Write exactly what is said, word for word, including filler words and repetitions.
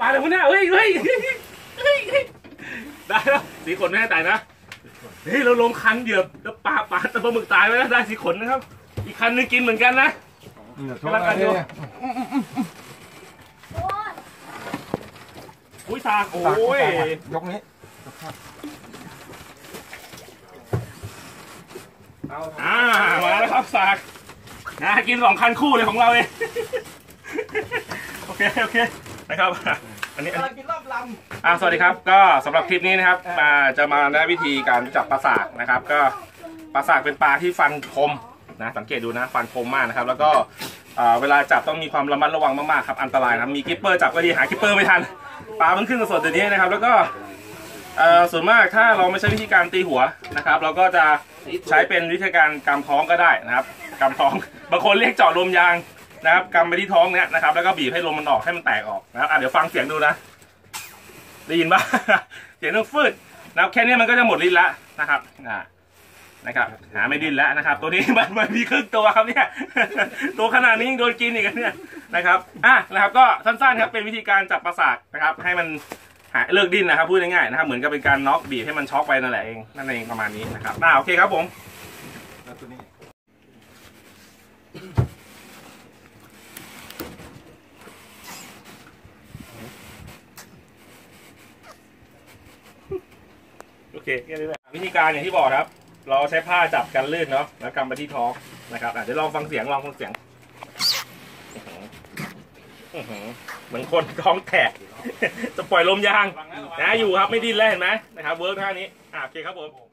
อะไรวะเนี่ยเฮ้ยเฮ้ยได้แล้วสีขนไม่ให้ตายนะเฮ้ยเราลงคันเหยียบแล้วปลาปลาตะปลาหมึกตายไปแล้วได้สีขนนะครับอีกคันนึงกินเหมือนกันนะกำลังกันอยู่อุ้ยสากโอ้ยยกนี้อ่ามาแล้วครับสากนะกินสองคันคู่เลยของเราเลยโอเคโอเคนะครับอันนี้กำลังกินรอบลำอ่าสวัสดีครับก็สำหรับคลิปนี้นะครับมาจะมาแนะวิธีการจับปลาสากนะครับก็ปลาสากเป็นปลาที่ฟันคมนะสังเกตดูนะฟันคมมากนะครับแล้วก็เวลาจับต้องมีความระมัดระวังมากๆครับอันตรายครับมีกิปเปอร์จับก็ดีหากิปเปอร์ไม่ทันปลามันขึ้นสดๆตัวนี้นะครับแล้วก็ส่วนมากถ้าเราไม่ใช้วิธีการตีหัวนะครับเราก็จะใช้เป็นวิธีการกำท้องก็ได้นะครับกำท้องบางคนเรียกเจาะลมยางนะครับกำไปที่ท้องเนี้ยนะครับแล้วก็บีบให้ลมมันออกให้มันแตกออกนะครับเดี๋ยวฟังเสียงดูนะได้ยินปะเสียงต้องฟืดนะครับแค่นี้มันก็จะหมดลิ้นแล้วนะครับอ่านะครับหาไม่ดิ้นแล้วนะครับตัวนี้มันมันมีครึ่งตัวครับเนี่ยตัวขนาดนี้ยังโดนกินอีกเนี่ยนะครับอ่ะนะครับก็สั้นๆครับเป็นวิธีการจับปลาสากนะครับให้มันหาเลิกดิ้นนะครับพูดง่ายๆนะครับเหมือนกับเป็นการน็อกบีบให้มันช็อกไปนั่นแหละเองนั่นเองประมาณนี้นะครับอ่าโอเคครับผมตัวนี้โอเคแค่นี้แหละวิธีการอย่างที่บอกครับเราใช้ผ้าจับกันลื่นเนาะแล้วกำไปที่ท้องนะครับอาจจะลองฟังเสียงลองฟังเสียงเหมือนคนท้องแตกจะปล่อยลมยางนะอยู่ครับไม่ดิ้นแล้วเห็นไหมนะครับเวิร์กท่านี้อ่าโอเคครับผม